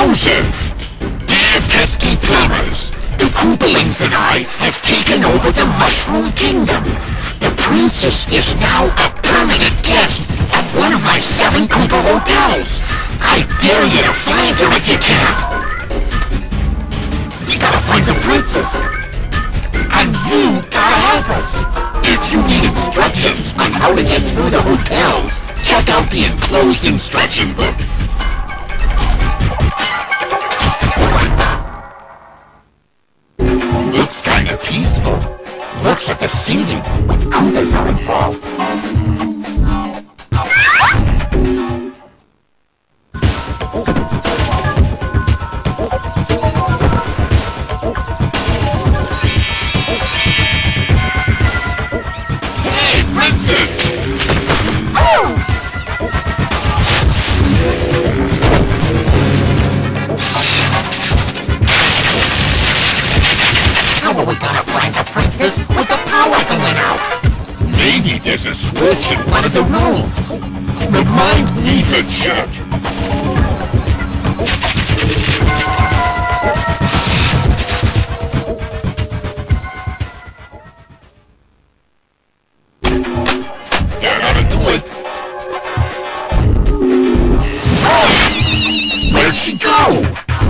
Bowser! Dear pesky plumbers, the Koopalings and I have taken over the Mushroom Kingdom. The princess is now a permanent guest at one of my 7 Koopa hotels. I dare you to find her if you can. We gotta find the princess. And you gotta help us. If you need instructions on how to get through the hotels, check out the enclosed instruction book. Looks kinda peaceful. Looks at the ceiling when Koopas are involved. Maybe there's a switch in one of the rooms. Remind me to check. That ought to do it. Oh! Where'd she go?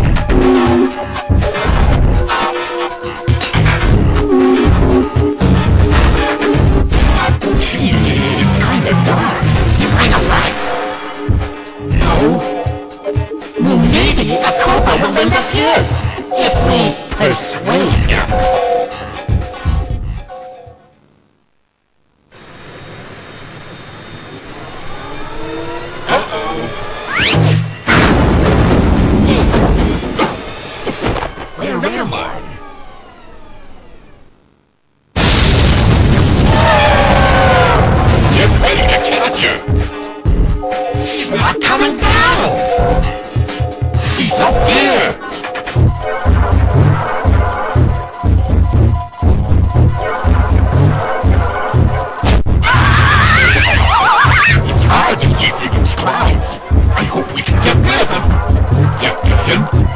A Koopa will lend us his, if we persuade him. Uh-oh. Where am I? Get ready to catch her. She's not coming down. She's up here! It's hard to see through those clouds. I hope we can get rid of them. Get the hint?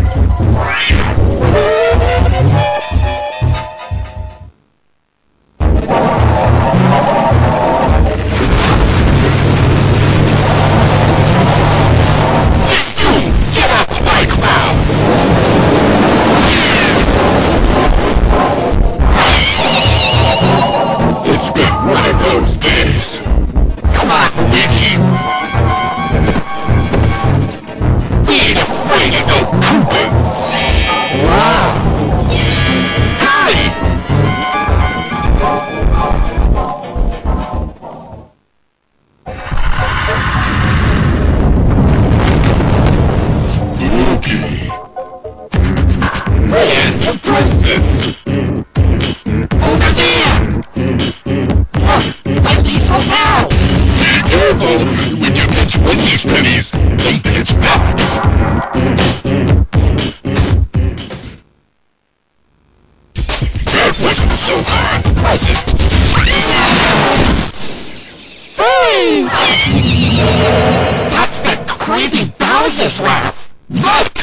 When you pitch Wendy's pennies, they pitch back. That wasn't so hard, was it? Hey! That's that creepy Bowser's laugh. Look!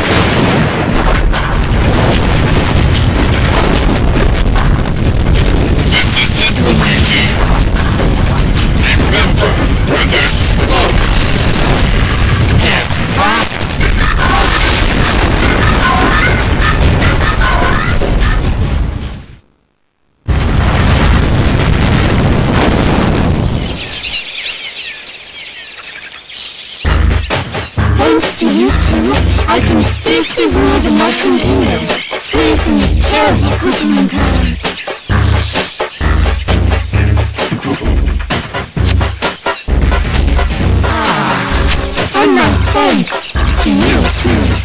This is it, Luigi. Remember, when there's smoke, get back! Thanks to you two, I can safely rule the Mushroom Kingdom, free from the terrible Koopaling power. And my thanks to you too.